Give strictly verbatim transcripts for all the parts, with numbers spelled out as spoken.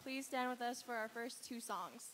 please stand with us for our first two songs.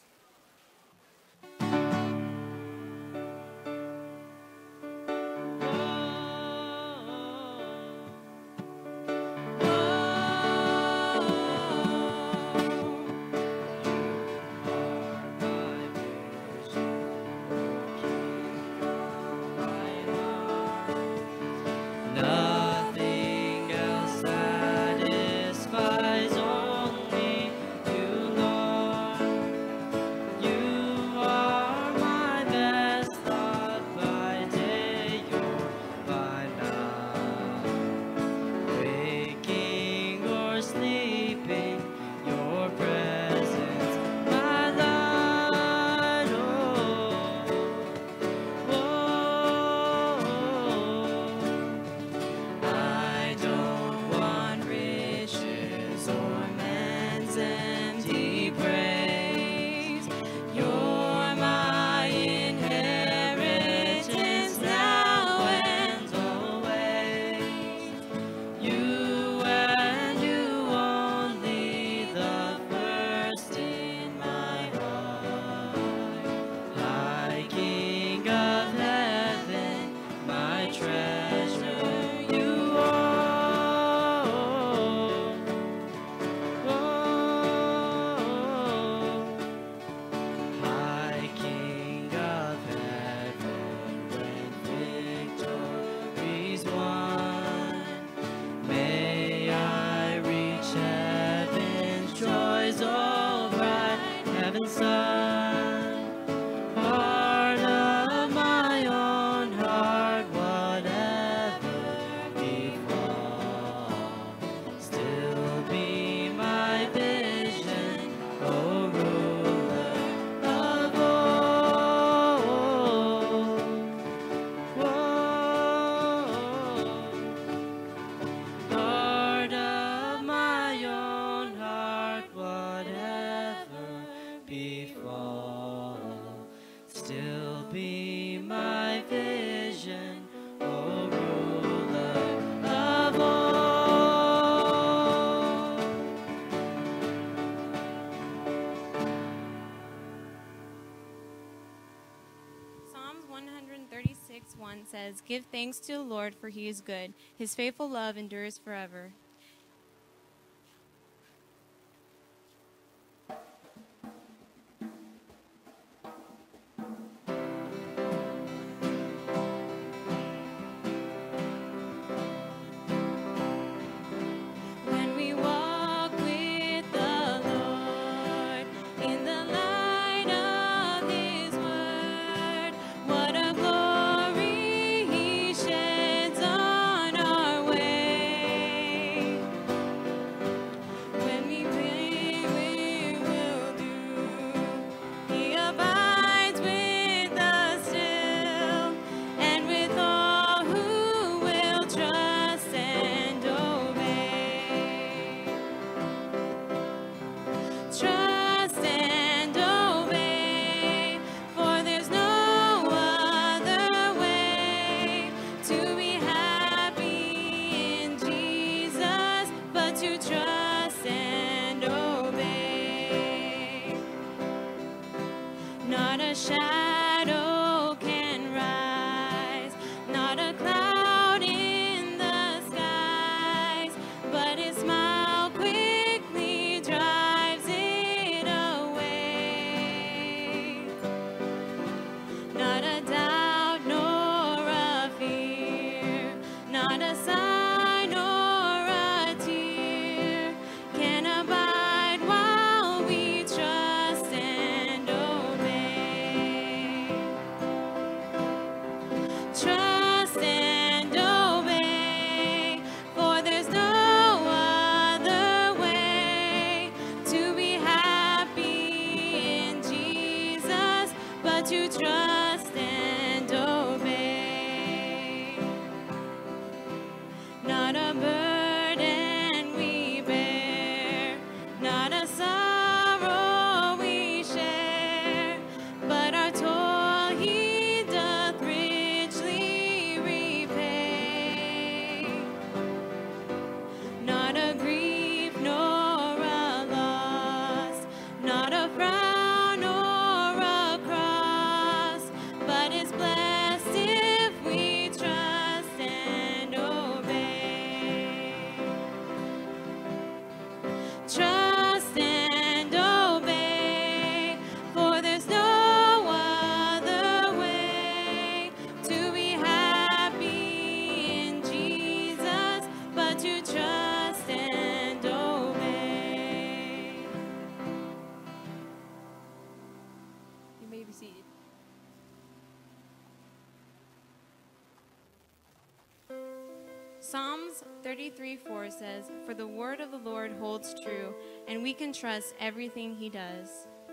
one says, "Give thanks to the Lord, for he is good. His faithful love endures forever." Psalms thirty-three four says, "For the word of the Lord holds true, and we can trust everything he does."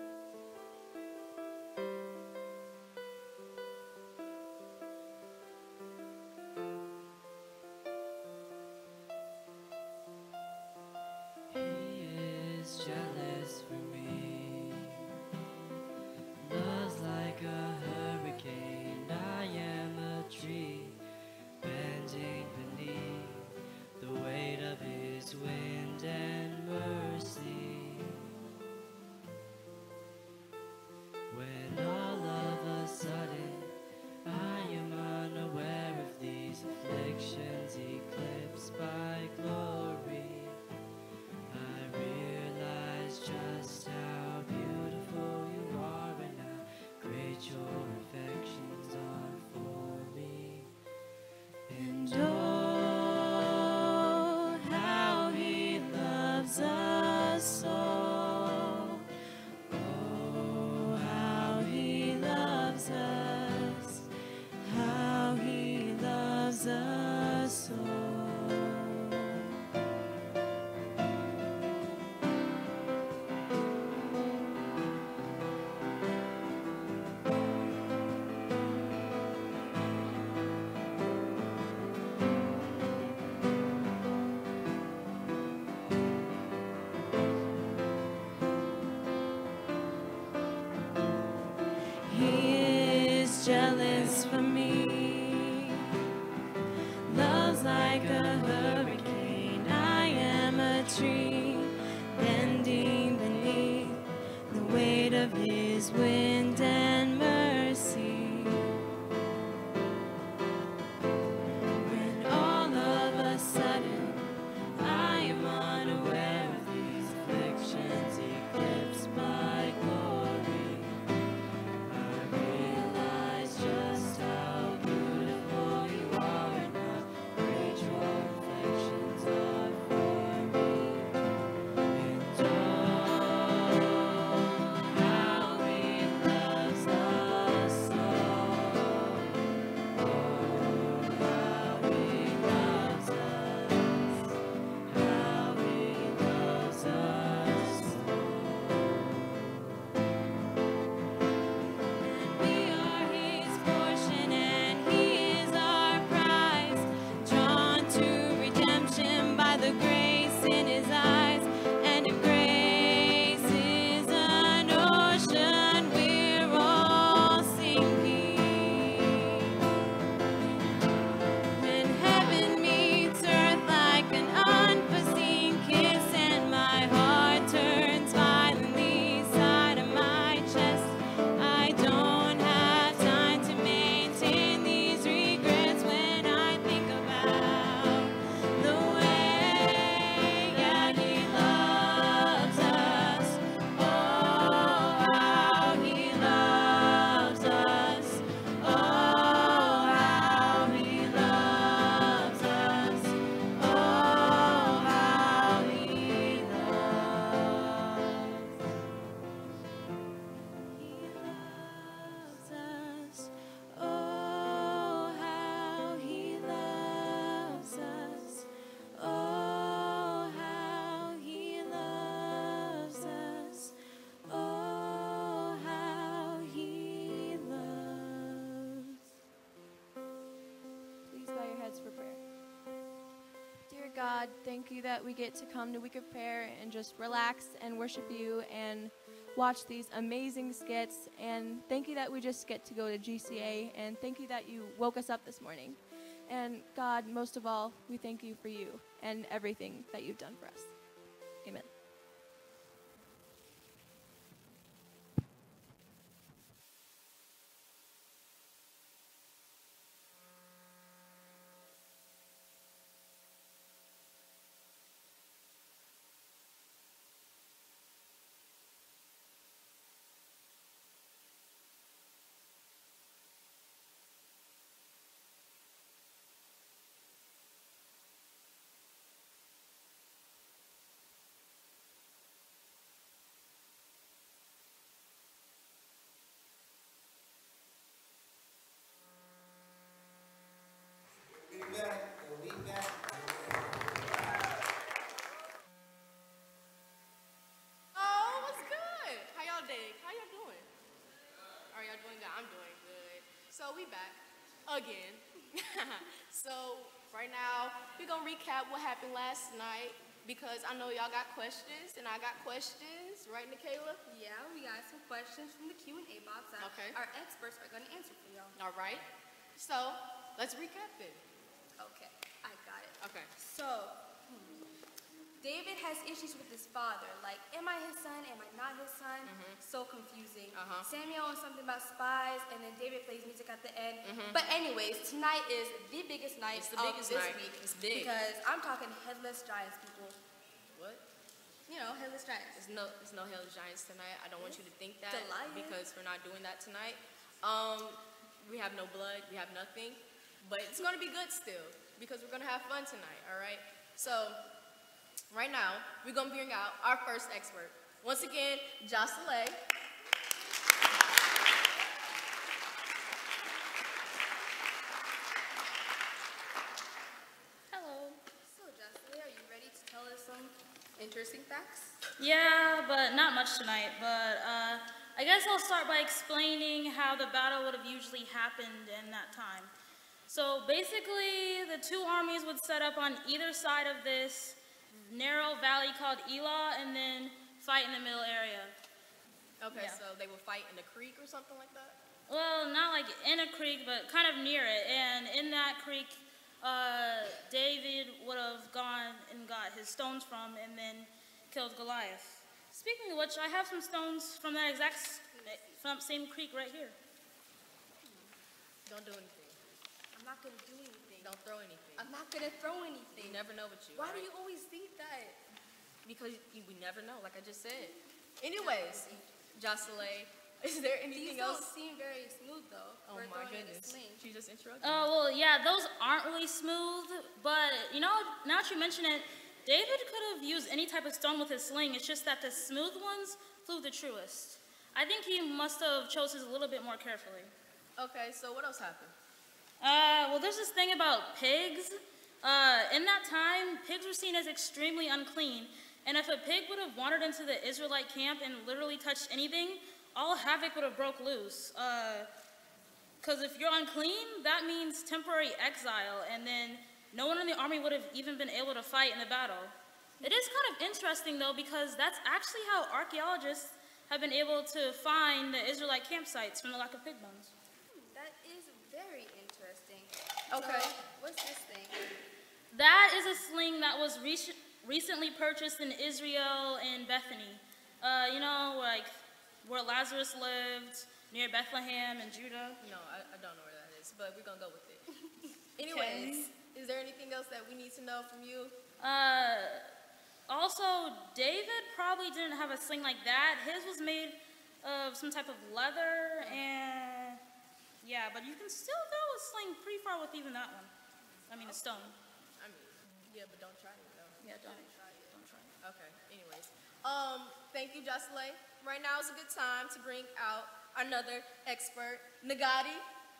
Jealous for me, love's like a hurricane. I am a tree bending beneath the weight of his wind and mercy. When all of a sudden I am unaware of these afflictions eclipsed by glory, just how beautiful you are and how great your affections are for me. And oh, how he loves us all. Oh, how he loves us. How he loves us all. We are his portion and he is our prize, drawn to redemption by the grace in his eyes. And if grace is an ocean, we're all sinking. When heaven meets earth like an unforeseen kiss, and my heart turns violently side of my chest, I don't have time to maintain these regrets when I think about the way that he loves us. Oh, how he loves us. Oh, how he loves us. Oh, how he loves. He loves us. Oh, how he loves us. Oh, how he loves us. Oh, how he loves. Please bow your heads for prayer. Dear God, thank you that we get to come to Week of Prayer and just relax and worship you and watch these amazing skits. And thank you that we just get to go to G C A. And thank you that you woke us up this morning. And God, most of all, we thank you for you and everything that you've done for us. Amen. we back again. So right now, we're gonna recap what happened last night because I know y'all got questions and I got questions, right, Nikayla? Yeah, we got some questions from the Q and A box that Okay. our experts are gonna answer for y'all. All right. So let's recap then. Okay, I got it. Okay. So, hmm, David has issues with his father. Like, am I his son? Am I not his son? Mhm. So confusing. Uh-huh. Samuel knows something about spies, and then David plays music at the end. Mhm. But anyways, tonight is the biggest night It's the of biggest this night. week. It's big. Because I'm talking headless giants, people. What? You know, headless giants. There's no, there's no Hell Giants tonight. I don't want you to think that Goliath. because we're not doing that tonight. Um, we have no blood. We have nothing. But it's gonna be good still because we're gonna have fun tonight. All right. So right now we're gonna bring out our first expert. Once again, Jocelyn. Hello. So, Jocelyn, are you ready to tell us some interesting facts? Yeah, but not much tonight. But uh, I guess I'll start by explaining how the battle would have usually happened in that time. So basically, the two armies would set up on either side of this narrow valley called Elah and then fight in the middle area. Okay, Yeah. so they will fight in the creek or something like that? Well, not like in a creek, but kind of near it. And in that creek, uh, David would have gone and got his stones from and then killed Goliath. Speaking of which, I have some stones from that exact s- from that same creek right here. Don't do anything. I'm not gonna do anything. Don't throw anything. I'm not gonna throw anything. You never know what you. Why right? do you always think that? Because you, we never know, like I just said. Anyways, Jocelyn, is there anything These don't else? seem very smooth though. Oh for my throwing in a goodness. sling. She just interrupted. Oh, well, yeah, those aren't really smooth, but, you know, now that you mention it, David could have used any type of stone with his sling. It's just that the smooth ones flew the truest. I think he must have chose his a little bit more carefully. Okay, so what else happened? Uh, well, there's this thing about pigs. Uh, in that time, pigs were seen as extremely unclean, and if a pig would have wandered into the Israelite camp and literally touched anything, all havoc would have broke loose. Uh, Because if you're unclean, that means temporary exile, and then no one in the army would have even been able to fight in the battle. It is kind of interesting, though, because that's actually how archaeologists have been able to find the Israelite campsites from the lack of pig bones. Hmm, that is very interesting. Okay. So, what's this thing? That is a sling that was rec- recently purchased in Israel and Bethany. Uh, you know, like where Lazarus lived, near Bethlehem and Judah. No, I, I don't know where that is, but we're gonna go with it. Anyways, is there anything else that we need to know from you? Uh, also, David probably didn't have a sling like that. His was made of some type of leather, and yeah, but you can still throw a sling pretty far with even that one. I mean, a stone. I mean, yeah, but don't try it though. Yeah, don't try it. Don't try it. Okay. Anyways, um, thank you, Jocelyn. Right now is a good time to bring out another expert, Nagati.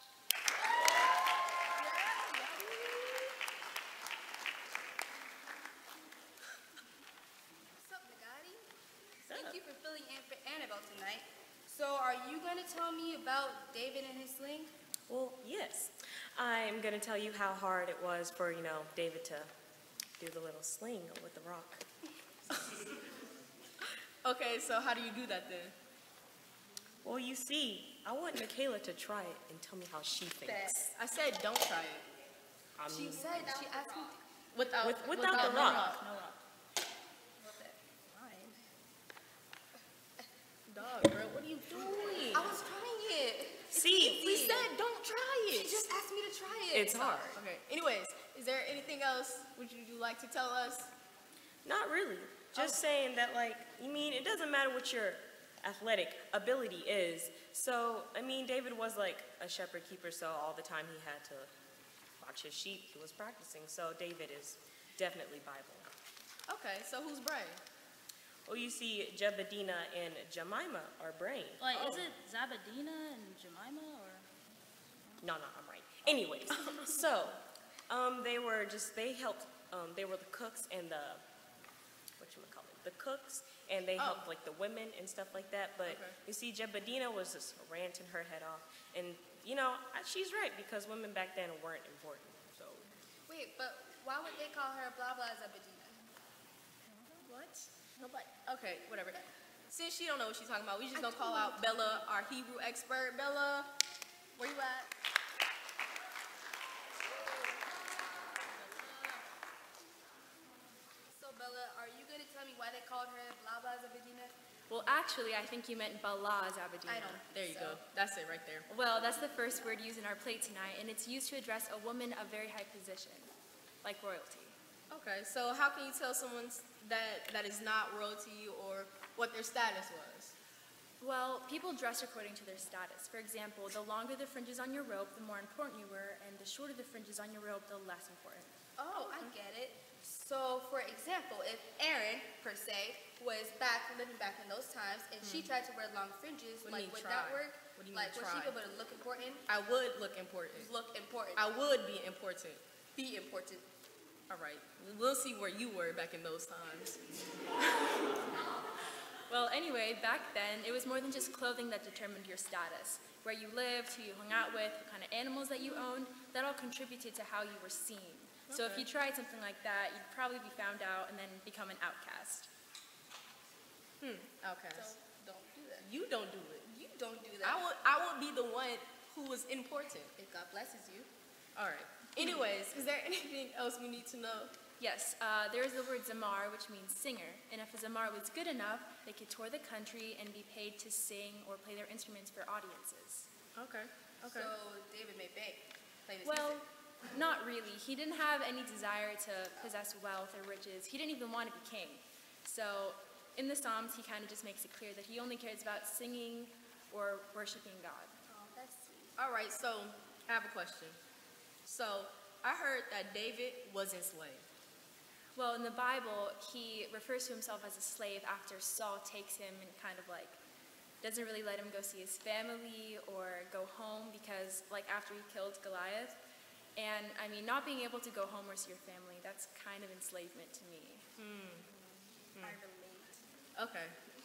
What's up, Nagati? Thank you for filling in for Annabelle tonight. So, are you gonna tell me about David and his sling? Well, yes. I'm going to tell you how hard it was for, you know, David to do the little sling with the rock. Okay, so how do you do that then? Well, you see, I want Nikayla to try it and tell me how she thinks. I said don't try it. I She mean, said, she asked me Without, With- without the no rock. No rock. about that. Fine. Dog, bro, what are you doing? I was trying it. It's See, We easy. said don't try She it. just asked me to try it. it's hard. Okay. Anyways, is there anything else would you like to tell us? Not really. Just saying that, like, you mean, it doesn't matter what your athletic ability is. So, I mean, David was like a shepherd keeper, so all the time he had to watch his sheep, he was practicing. So, David is definitely Bible. Okay, so who's brave? Well, you see, Jebediah and Jemima are brain. Like, Oh. is it Zabadina and Jemima, or? No, no, I'm right. Anyways, so um, they were just they helped. Um, they were the cooks and the what you call it, the cooks, and they Oh. helped like the women and stuff like that. But Okay. you see, Jebediah was just ranting her head off, and you know, I- she's right because women back then weren't important. So Wait, but why would they call her blah blah Zebedina? What? Nobody. Okay, whatever. Since she don't know what she's talking about, we just gonna call out Bella, our Hebrew expert. Bella, where you at? So Bella, are you gonna tell me why they called her blah blah Zebedina? Well, actually, I think you meant Bala Zabadina. I don't. There you So- go. That's it right there. Well, that's the first word used in our plate tonight, and it's used to address a woman of very high position, like royalty. Okay, so how can you tell someone that that is not royalty or what their status was? Well, people dress according to their status. For example, the longer the fringes on your robe, the more important you were, and the shorter the fringes on your robe, the less important. Oh, I get it. So, for example, if Aaron, per se, was back living back in those times, and she tried to wear long fringes, What do you like mean would try? that work? What do you mean like, would she try? be able to look important? I would look important. Look important. I would be important. Be important. All right, we'll see where you were back in those times. Well, anyway, back then, it was more than just clothing that determined your status. Where you lived, who you hung out with, what kind of animals that you owned, that all contributed to how you were seen. So if Okay. you tried something like that, you'd probably be found out and then become an outcast. Hmm. So, Outcast. don't do that. You don't do it. You don't do that. I would. I would be the one who was important. If God blesses you. All right. Anyways, is there anything else we need to know? Yes, uh, there is the word zamar, which means singer. And if a zamar was good enough, they could tour the country and be paid to sing or play their instruments for audiences. Okay. Okay. So, David may beg. Play this Well, music. not really. He didn't have any desire to possess wealth or riches. He didn't even want to be king. So, in the Psalms, he kind of just makes it clear that he only cares about singing or worshiping God. Oh, that's sweet. All right. So I have a question. So I heard that David was enslaved. Well, in the Bible, he refers to himself as a slave after Saul takes him and kind of like doesn't really let him go see his family or go home because, like, after he killed Goliath. And I mean, not being able to go home or see your family, that's kind of enslavement to me. I relate. Okay.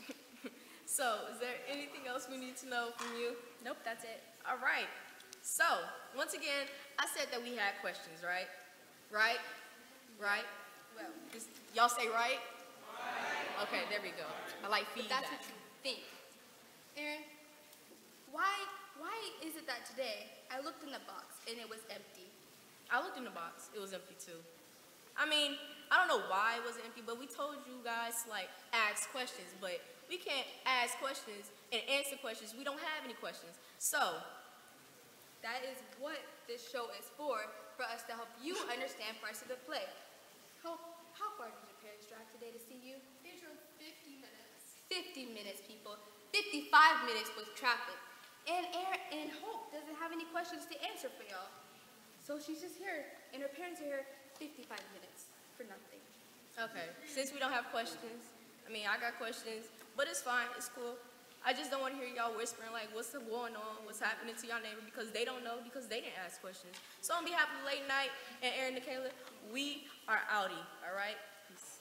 So is there anything else we need to know from you? Nope, that's it. All right. So once again, I said that we had questions, right? Right? Right? Well, Just, y'all say right? Okay, there we go. I like but feedback. that's what you think. Aaron, why why is it that today I looked in the box and it was empty? I looked in the box. It was empty too. I mean, I don't know why it was empty, but we told you guys to, like, ask questions, but we can't ask questions and answer questions. We don't have any questions. So, That is what this show is for, for us to help you understand parts of the play. How, how far did your parents drive today to see you? They drove fifty minutes. fifty minutes, people. fifty-five minutes with traffic. And Aaron and Hope doesn't have any questions to answer for y'all. So she's just here, and her parents are here fifty-five minutes for nothing. okay, since we don't have questions, I mean, I got questions, but it's fine. It's cool. I just don't want to hear y'all whispering, like, what's going on, what's happening to y'all neighbor, because they don't know, because they didn't ask questions. So on behalf of Late Night and Aaron and Kayla, we are outie, all right? Peace.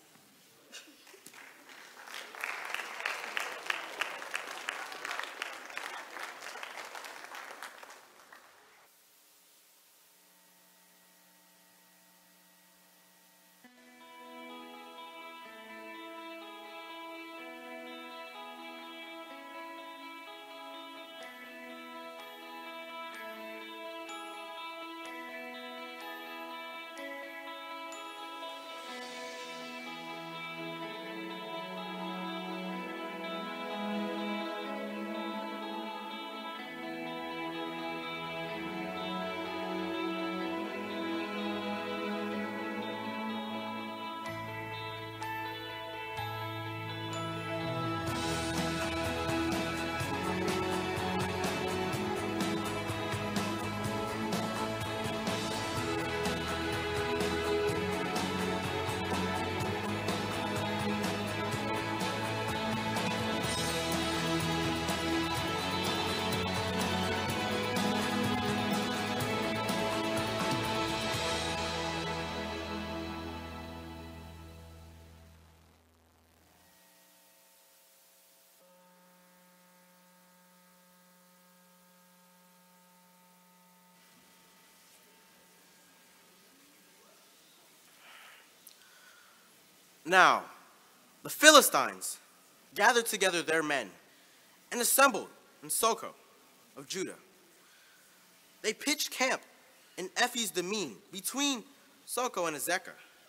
Now, the Philistines gathered together their men and assembled in Soko of Judah. They pitched camp in Ephes Dammim between Soko and Azekah.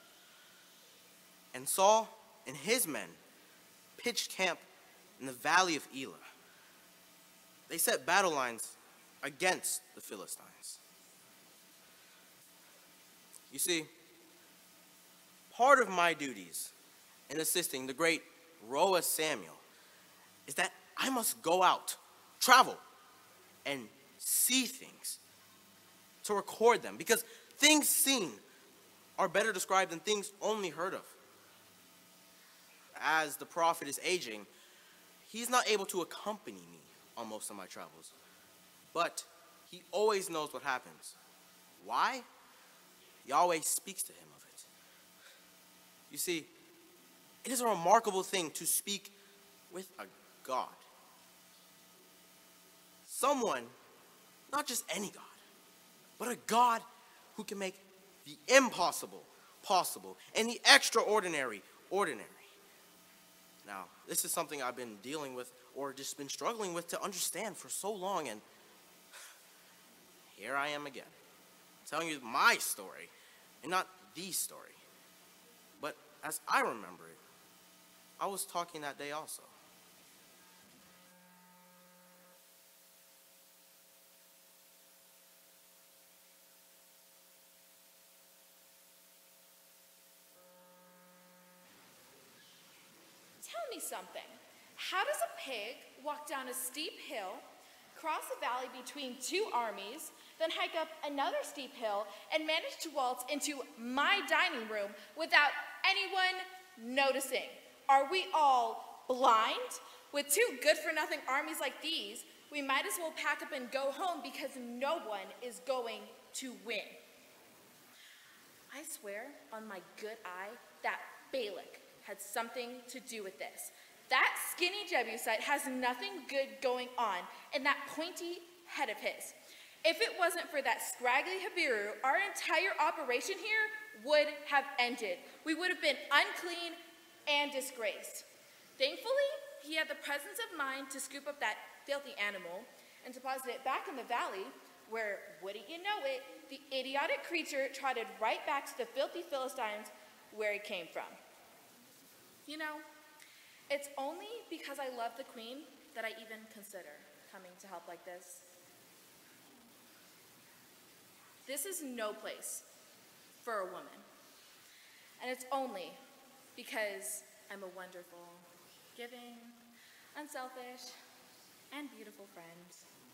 And Saul and his men pitched camp in the valley of Elah. They set battle lines against the Philistines. You see, part of my duties in assisting the great Roa Samuel is that I must go out, travel, and see things to record them, because things seen are better described than things only heard of. As the prophet is aging, he's not able to accompany me on most of my travels, but he always knows what happens. Why? Yahweh speaks to him of it. You see, it is a remarkable thing to speak with a God. Someone, not just any God, but a God who can make the impossible possible and the extraordinary ordinary. Now, this is something I've been dealing with or just been struggling with to understand for so long, and here I am again, telling you my story and not the story. But as I remember it, I was talking that day also. Tell me something. How does a pig walk down a steep hill, cross a valley between two armies, then hike up another steep hill, and manage to waltz into my dining room without anyone noticing? Are we all blind? With two good-for-nothing armies like these, we might as well pack up and go home, because no one is going to win. I swear on my good eye that Balak had something to do with this. That skinny Jebusite has nothing good going on in that pointy head of his. If it wasn't for that scraggly Habiru, our entire operation here would have ended. We would have been unclean and disgraced. Thankfully, he had the presence of mind to scoop up that filthy animal and deposit it back in the valley, where, wouldn't you know it, the idiotic creature trotted right back to the filthy Philistines where he came from. You know, it's only because I love the queen that I even consider coming to help like this. This is no place for a woman. And it's only because I'm a wonderful, giving, unselfish, and beautiful friend.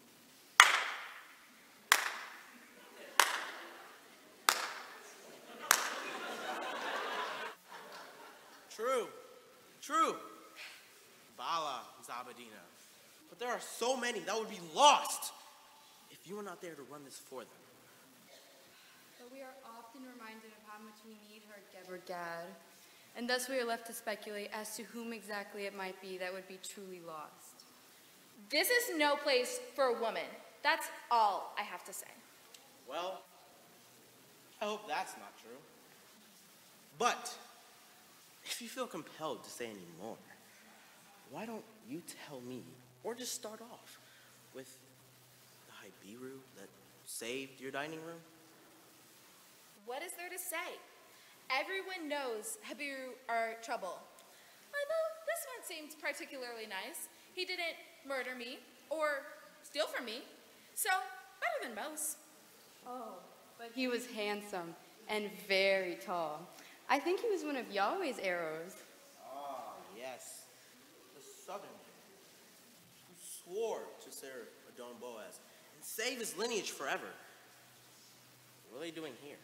True, true. Bala, Zabadina. But there are so many that would be lost if you were not there to run this for them. But we are often reminded of how much we need her Geber Gad, and thus we are left to speculate as to whom exactly it might be that would be truly lost. This is no place for a woman. That's all I have to say. Well, I hope that's not true. But if you feel compelled to say any more, why don't you tell me, or just start off with the Habiru that saved your dining room? What is there to say? Everyone knows Habiru are trouble. Although this one seems particularly nice. He didn't murder me or steal from me, so better than most. Oh, but he was handsome and very tall. I think he was one of Yahweh's arrows. Ah, yes. The southern king who swore to serve Adon Boaz and save his lineage forever. What are they doing here?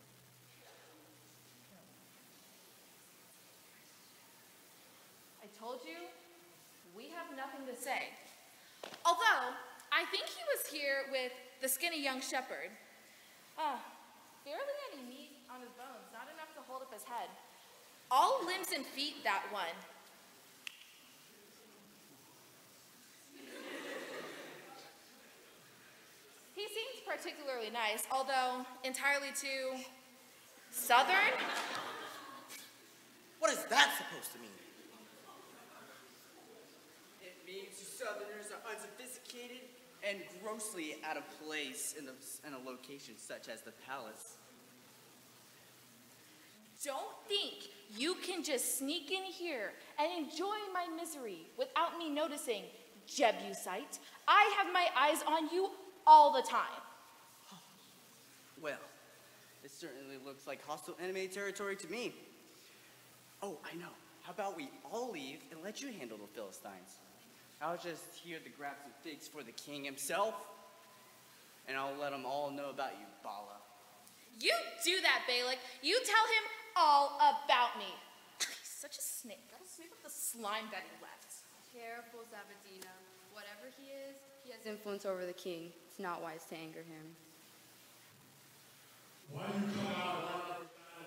I told you, we have nothing to say. Although, I think he was here with the skinny young shepherd. Ah, barely any meat on his bones, not enough to hold up his head. All limbs and feet, that one. He seems particularly nice, although entirely too southern. What is that supposed to mean? It means you Southerners are unsophisticated and grossly out of place in, the, in a location such as the palace. Don't think you can just sneak in here and enjoy my misery without me noticing, Jebusite. I have my eyes on you all the time. Well, it certainly looks like hostile enemy territory to me. Oh, I know. How about we all leave and let you handle the Philistines? I'll just here to grab some figs for the king himself, and I'll let them all know about you, Bala. You do that, Balak. You tell him all about me. He's such a snake. Gotta sweep up the slime that he left. Careful, Zabadina. Whatever he is, he has influence over the king. It's not wise to anger him. Why do you come out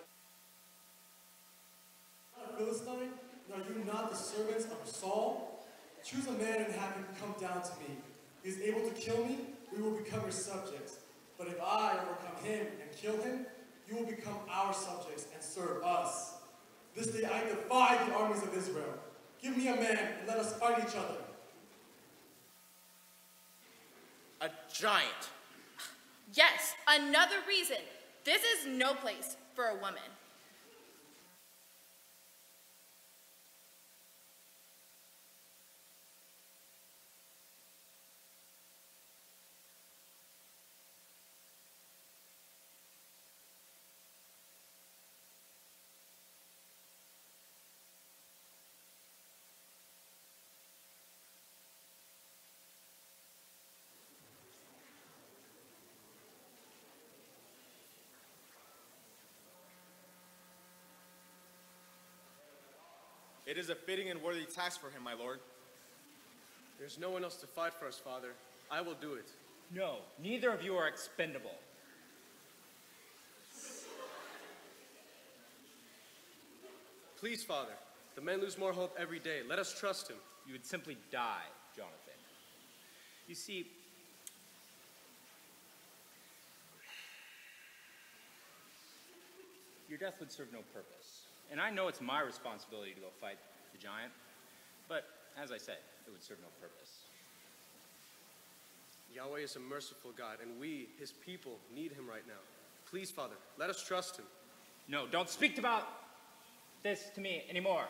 of Philistine? Are you not the servants of Saul? Choose a man and have him come down to me. He is able to kill me, we will become your subjects. But if I overcome him and kill him, you will become our subjects and serve us. This day I defy the armies of Israel. Give me a man and let us fight each other. A giant. Yes, another reason. This is no place for a woman. It is a fitting and worthy task for him, my lord. There's no one else to fight for us, Father. I will do it. No, neither of you are expendable. Please, Father. The men lose more hope every day. Let us trust him. You would simply die, Jonathan. You see, your death would serve no purpose. And I know it's my responsibility to go fight the giant, but as I said, it would serve no purpose. Yahweh is a merciful God, and we, his people, need him right now. Please, Father, let us trust him. No, don't speak about this to me anymore.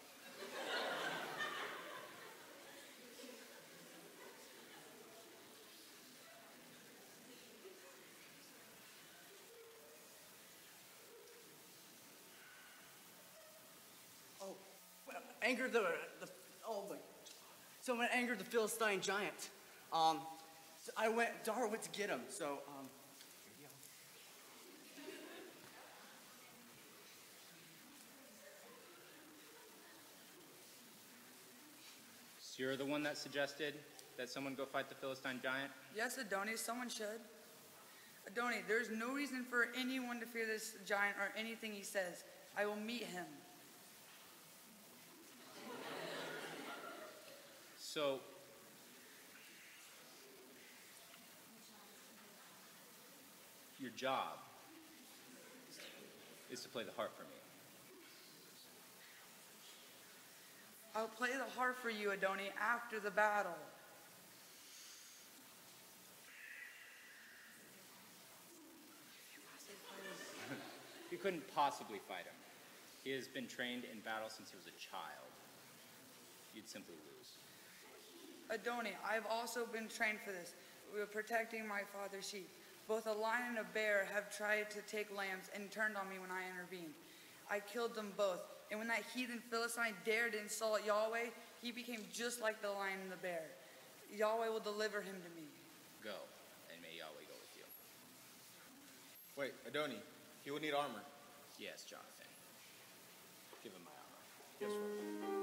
Angered the, the oh my, someone angered the Philistine giant. Um, so I went, Dara went to get him, so, um, here you go. So you're the one that suggested that someone go fight the Philistine giant? Yes, Adoni, someone should. Adoni, there's no reason for anyone to fear this giant or anything he says. I will meet him. So, your job is to play the harp for me. I'll play the harp for you, Adoni, after the battle. You couldn't possibly fight him. He has been trained in battle since he was a child. You'd simply lose. Adoni, I've also been trained for this. We were protecting my father's sheep. Both a lion and a bear have tried to take lambs and turned on me when I intervened. I killed them both. And when that heathen Philistine dared to insult Yahweh, he became just like the lion and the bear. Yahweh will deliver him to me. Go, and may Yahweh go with you. Wait, Adoni, he will need armor. Yes, Jonathan. Give him my armor. Yes, sir.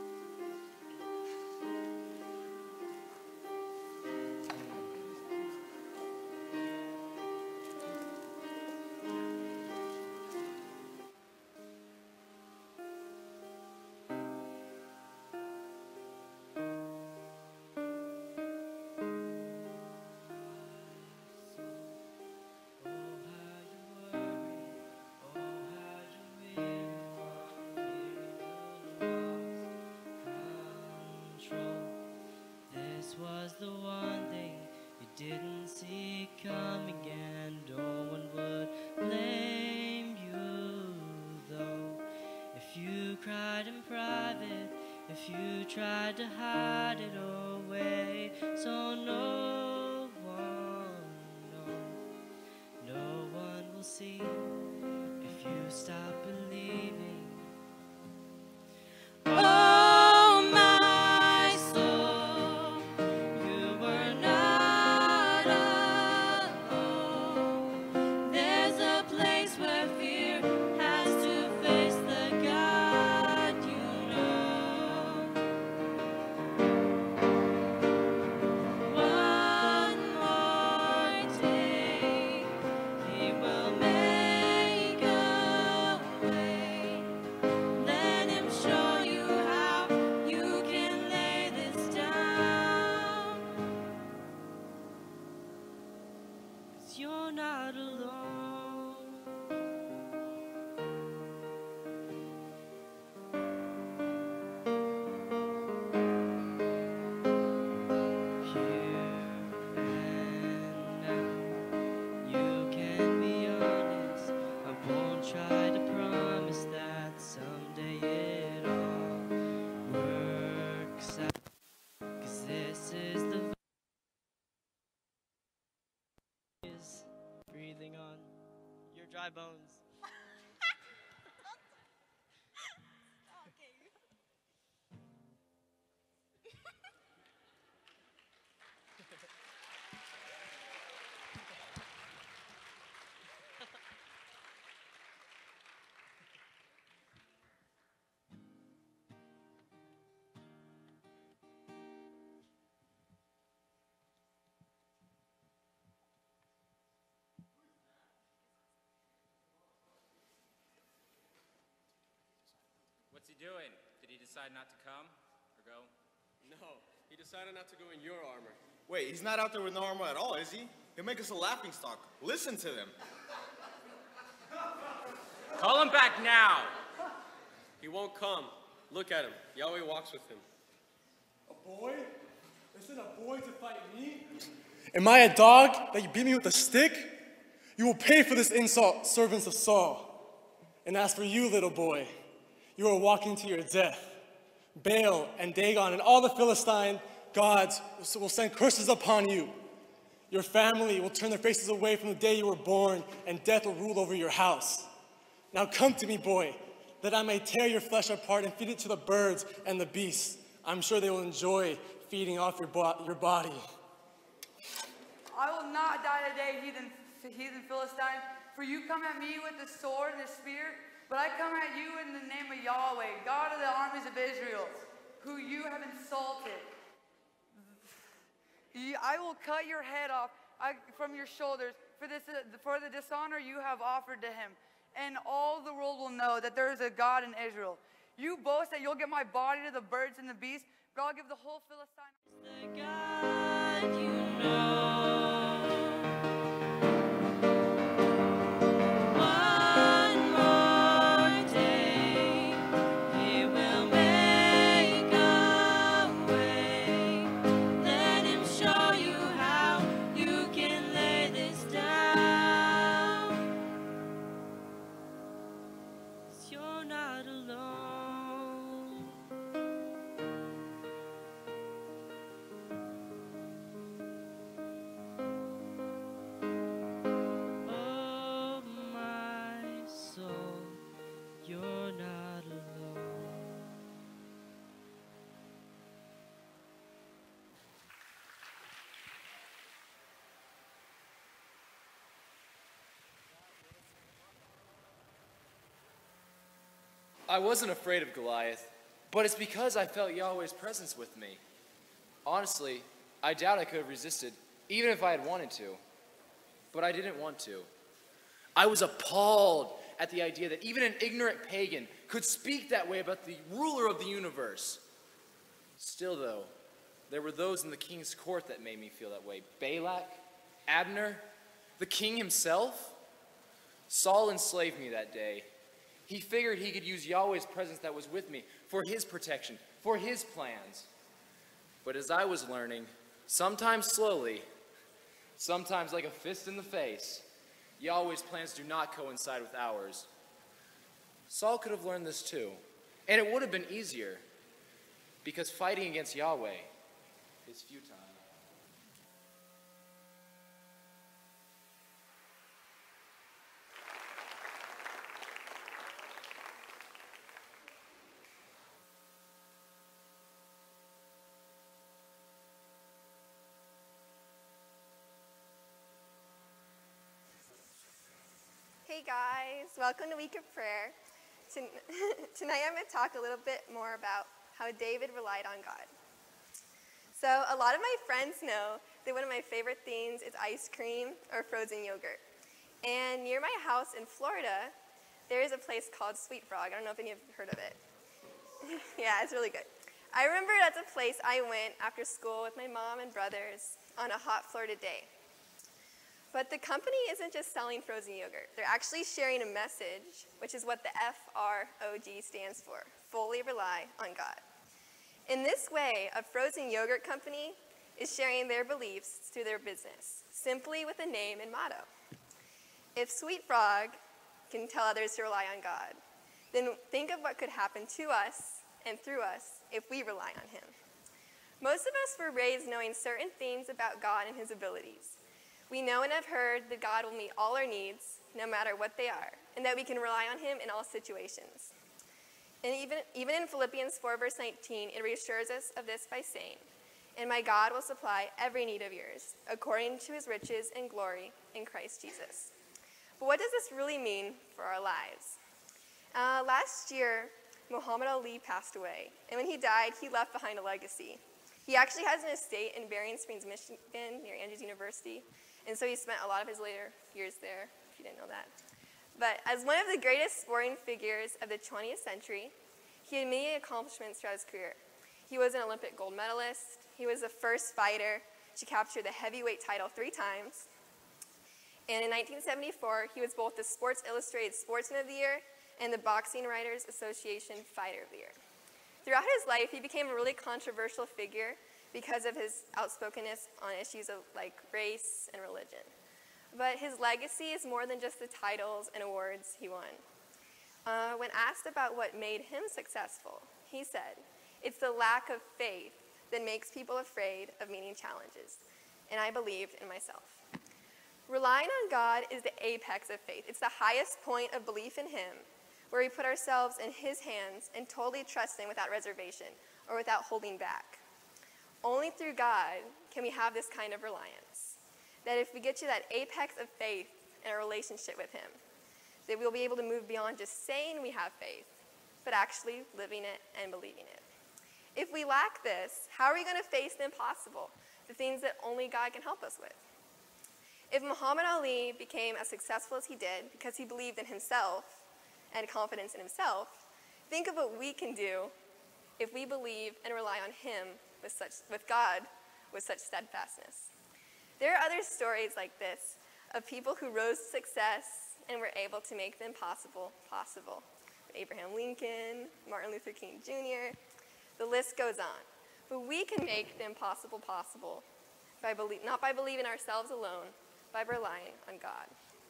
cried in private, if you tried to hide it away, so no one, no, no one will see if you stop believing. Oh, my soul, you were not alone. There's a place where fear has to face the God you know. One more day, He will make a way. Let Him show you how you can lay this down. 'Cause you're not alone. Here and now, you can be honest. I won't try to promise that someday it all works out. 'Cause this is the is breathing on your dry bones. What's he doing? Did he decide not to come or go? No, he decided not to go in your armor. Wait, he's not out there with no armor at all, is he? He'll make us a laughing stock. Listen to them. Call him back now! He won't come. Look at him. Yahweh walks with him. A boy? Is it a boy to fight me? Am I a dog that you beat me with a stick? You will pay for this insult, servants of Saul. And as for you, little boy, you are walking to your death. Baal and Dagon and all the Philistine gods will send curses upon you. Your family will turn their faces away from the day you were born, and death will rule over your house. Now come to me, boy, that I may tear your flesh apart and feed it to the birds and the beasts. I'm sure they will enjoy feeding off your, bo your body. I will not die today, heathen, heathen Philistine, for you come at me with the sword and the spear, but I come at you in the name of Yahweh, God of the armies of Israel, who you have insulted. I will cut your head off from your shoulders for, this, for the dishonor you have offered to him. And all the world will know that there is a God in Israel. You boast that you'll give my body to the birds and the beasts, but I'll give the whole Philistine. The God you know. One more day, He will make a way. Let Him show you how you can lay this down. 'Cause you're not alone. Oh, my soul, you're not alone. I wasn't afraid of Goliath, but it's because I felt Yahweh's presence with me. Honestly, I doubt I could have resisted, even if I had wanted to. But I didn't want to. I was appalled at the idea that even an ignorant pagan could speak that way about the ruler of the universe. Still, though, there were those in the king's court that made me feel that way. Balak, Abner, the king himself. Saul enslaved me that day. He figured he could use Yahweh's presence that was with me for his protection, for his plans. But as I was learning, sometimes slowly, sometimes like a fist in the face, Yahweh's plans do not coincide with ours. Saul could have learned this too, And it would have been easier, because fighting against Yahweh is futile. Hey guys, welcome to Week of Prayer. Ton- Tonight I'm going to talk a little bit more about how David relied on God. So a lot of my friends know that one of my favorite things is ice cream or frozen yogurt. And near my house in Florida, there is a place called Sweet Frog. I don't know if any of you have heard of it. Yeah, it's really good. I remember that's a place I went after school with my mom and brothers on a hot Florida day. But the company isn't just selling frozen yogurt. They're actually sharing a message, which is what the F R O G stands for, fully rely on God. In this way, a frozen yogurt company is sharing their beliefs through their business, simply with a name and motto. If Sweet Frog can tell others to rely on God, then think of what could happen to us and through us if we rely on him. Most of us were raised knowing certain things about God and his abilities. We know and have heard that God will meet all our needs, no matter what they are, and that we can rely on him in all situations. And even, even in Philippians four, verse nineteen, it reassures us of this by saying, "And my God will supply every need of yours, according to his riches and glory in Christ Jesus." But what does this really mean for our lives? Uh, last year, Muhammad Ali passed away, and when he died, he left behind a legacy. He actually has an estate in Berrien Springs, Michigan, near Andrews University, and so he spent a lot of his later years there, if you didn't know that. But as one of the greatest sporting figures of the twentieth century, he had many accomplishments throughout his career. He was an Olympic gold medalist. He was the first fighter to capture the heavyweight title three times. And in nineteen seventy-four, he was both the Sports Illustrated Sportsman of the Year and the Boxing Writers Association Fighter of the Year. Throughout his life, he became a really controversial figure because of his outspokenness on issues of like race and religion. But his legacy is more than just the titles and awards he won. Uh, when asked about what made him successful, he said, "It's the lack of faith that makes people afraid of meeting challenges." And I believed in myself. Relying on God is the apex of faith. It's the highest point of belief in him, where we put ourselves in his hands and totally trust him without reservation or without holding back. Only through God can we have this kind of reliance, that if we get to that apex of faith in our relationship with him, that we'll be able to move beyond just saying we have faith, but actually living it and believing it. If we lack this, how are we going to face the impossible, the things that only God can help us with? If Muhammad Ali became as successful as he did because he believed in himself and confidence in himself, think of what we can do if we believe and rely on him with such, with God with such steadfastness. There are other stories like this of people who rose to success and were able to make the impossible possible. Abraham Lincoln, Martin Luther King Junior, the list goes on. But we can make the impossible possible, by belie- not by believing ourselves alone, by relying on God.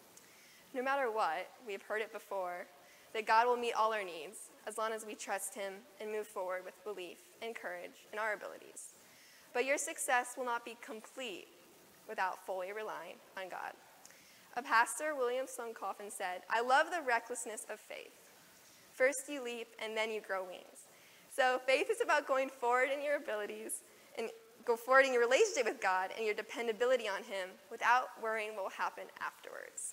No matter what, we've heard it before, that God will meet all our needs as long as we trust him and move forward with belief and courage in our abilities. But your success will not be complete without fully relying on God. A pastor, William Sloane Coffin, said, "I love the recklessness of faith. First you leap and then you grow wings." So faith is about going forward in your abilities and go forward in your relationship with God and your dependability on him without worrying what will happen afterwards.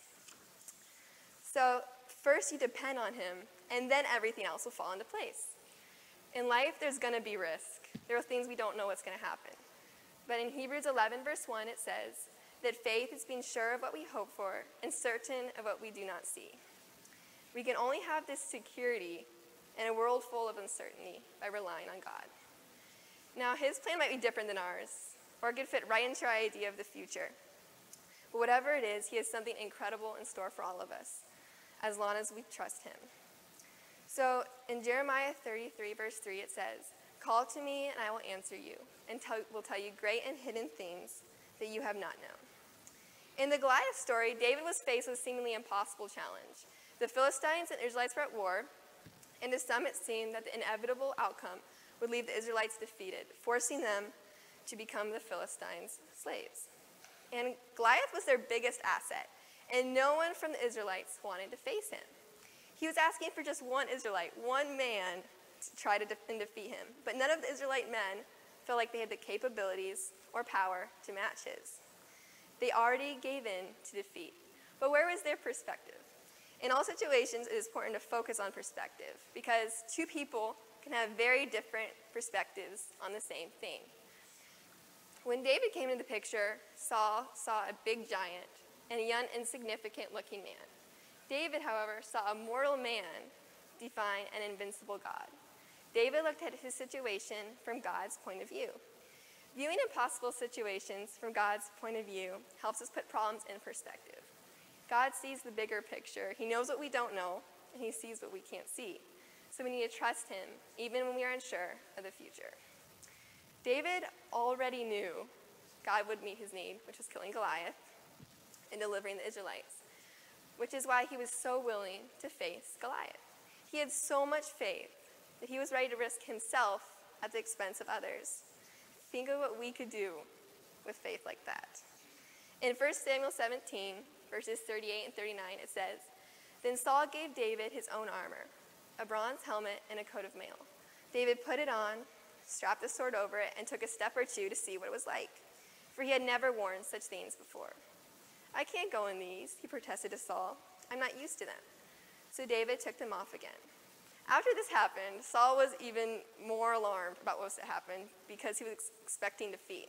So first you depend on him, and then everything else will fall into place. In life, there's going to be risk. There are things we don't know what's going to happen. But in Hebrews eleven, verse one, it says that faith is being sure of what we hope for and certain of what we do not see. We can only have this security in a world full of uncertainty by relying on God. Now, his plan might be different than ours, or it could fit right into our idea of the future. But whatever it is, he has something incredible in store for all of us, as long as we trust him. So in Jeremiah thirty-three, verse three, it says, "Call to me, and I will answer you, and tell, will tell you great and hidden things that you have not known." In the Goliath story, David was faced with a seemingly impossible challenge. The Philistines and Israelites were at war, and to some it seemed that the inevitable outcome would leave the Israelites defeated, forcing them to become the Philistines' slaves. And Goliath was their biggest asset, and no one from the Israelites wanted to face him. He was asking for just one Israelite, one man, to try to de- and defeat him. But none of the Israelite men felt like they had the capabilities or power to match his. They already gave in to defeat. But where was their perspective? In all situations, it is important to focus on perspective because two people can have very different perspectives on the same thing. When David came into the picture, Saul saw a big giant and a young, insignificant-looking man. David, however, saw a mortal man define an invincible God. David looked at his situation from God's point of view. Viewing impossible situations from God's point of view helps us put problems in perspective. God sees the bigger picture. He knows what we don't know, and he sees what we can't see. So we need to trust him, even when we are unsure of the future. David already knew God would meet his need, which was killing Goliath and delivering the Israelites, which is why he was so willing to face Goliath. He had so much faith that he was ready to risk himself at the expense of others. Think of what we could do with faith like that. In First Samuel seventeen, verses thirty-eight and thirty-nine, it says, "Then Saul gave David his own armor, a bronze helmet and a coat of mail. David put it on, strapped the sword over it, and took a step or two to see what it was like, for he had never worn such things before. 'I can't go in these,' he protested to Saul. 'I'm not used to them.' So David took them off again." After this happened, Saul was even more alarmed about what was to happen because he was ex- expecting defeat.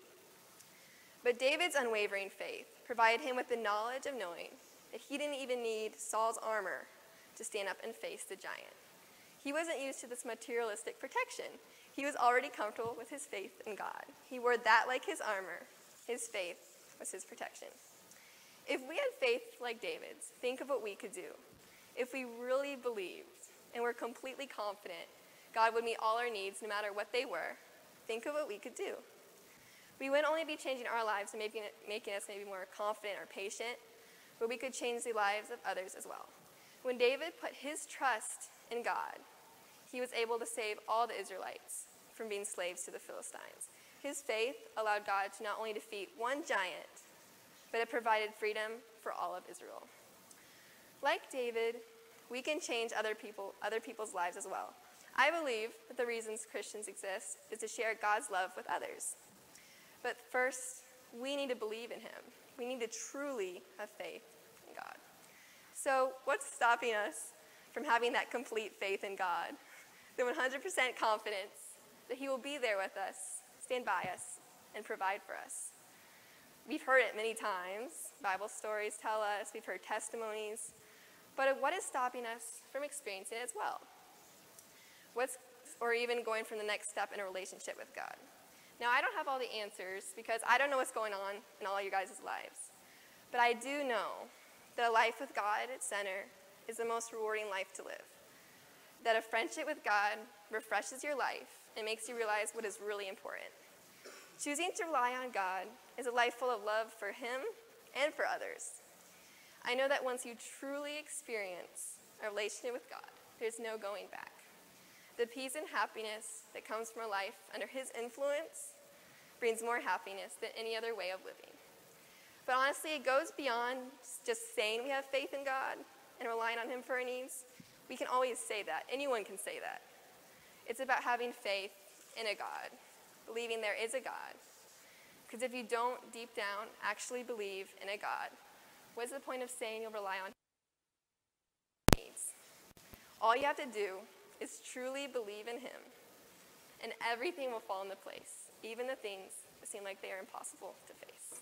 But David's unwavering faith provided him with the knowledge of knowing that he didn't even need Saul's armor to stand up and face the giant. He wasn't used to this materialistic protection. He was already comfortable with his faith in God. He wore that like his armor. His faith was his protection. If we had faith like David's, think of what we could do. If we really believed and were completely confident God would meet all our needs no matter what they were, think of what we could do. We wouldn't only be changing our lives and making, it, making us maybe more confident or patient, but we could change the lives of others as well. When David put his trust in God, he was able to save all the Israelites from being slaves to the Philistines. His faith allowed God to not only defeat one giant, but it provided freedom for all of Israel. Like David, we can change other people, other people's lives as well. I believe that the reasons Christians exist is to share God's love with others. But first, we need to believe in him. We need to truly have faith in God. So what's stopping us from having that complete faith in God? The one hundred percent confidence that he will be there with us, stand by us, and provide for us. We've heard it many times. Bible stories tell us. We've heard testimonies. But what is stopping us from experiencing it as well? What's, or even going from the next step in a relationship with God? Now, I don't have all the answers because I don't know what's going on in all your guys' lives. But I do know that a life with God at its center is the most rewarding life to live. That a friendship with God refreshes your life and makes you realize what is really important. Choosing to rely on God is a life full of love for him and for others. I know that once you truly experience a relationship with God, there's no going back. The peace and happiness that comes from a life under his influence brings more happiness than any other way of living. But honestly, it goes beyond just saying we have faith in God and relying on him for our needs. We can always say that. Anyone can say that. It's about having faith in a God, believing there is a God. Because if you don't deep down actually believe in a God, what's the point of saying you'll rely on his needs? All you have to do is truly believe in him, and everything will fall into place, even the things that seem like they are impossible to face.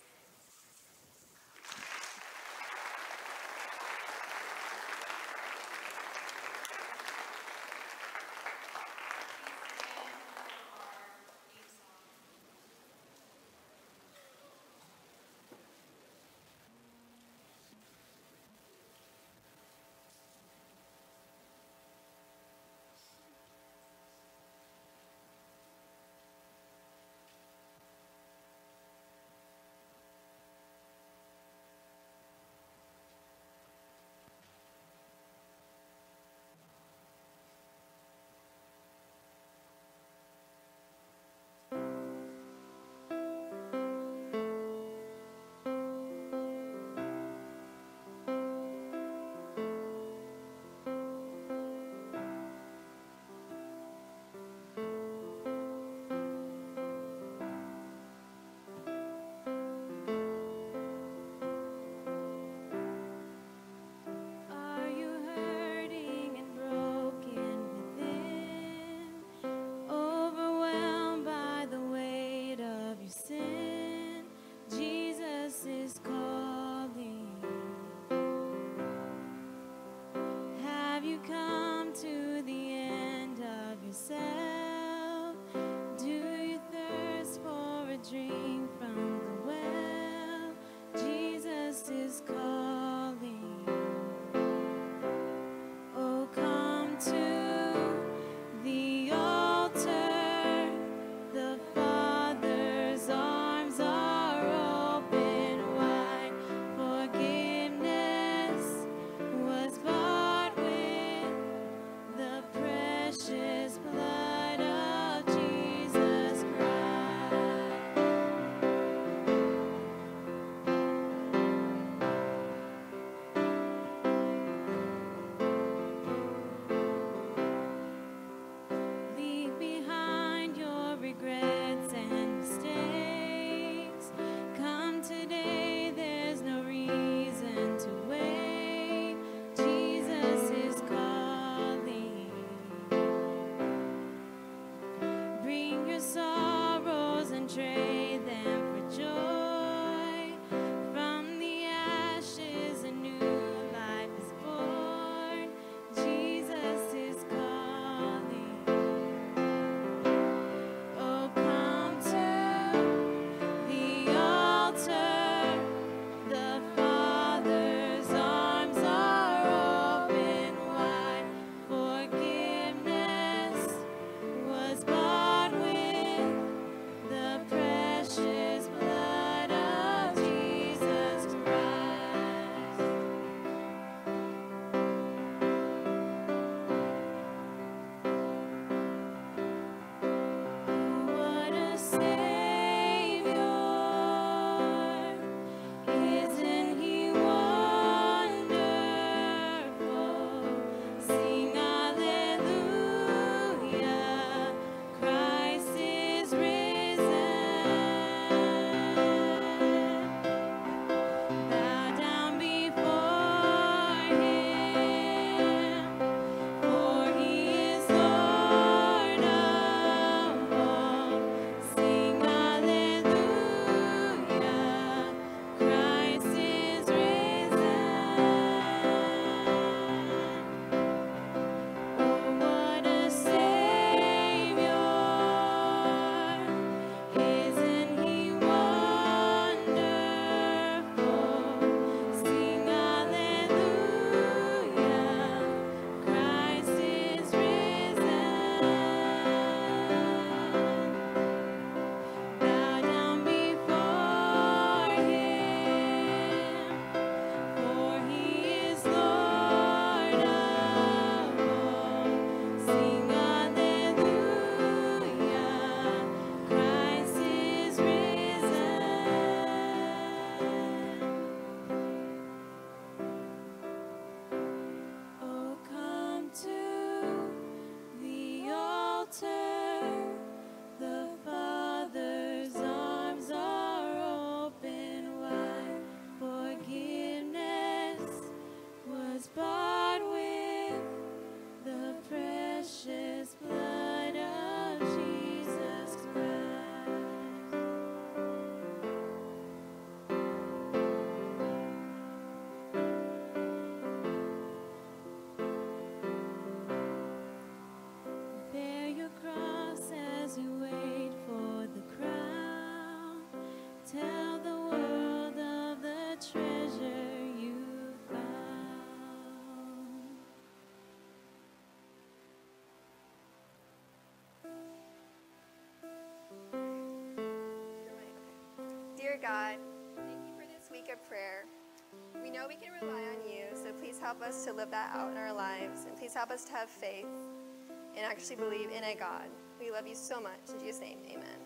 God, thank you for this week of prayer. We know we can rely on you, so please help us to live that out in our lives, and please help us to have faith and actually believe in a God. We love you so much. In Jesus' name, amen.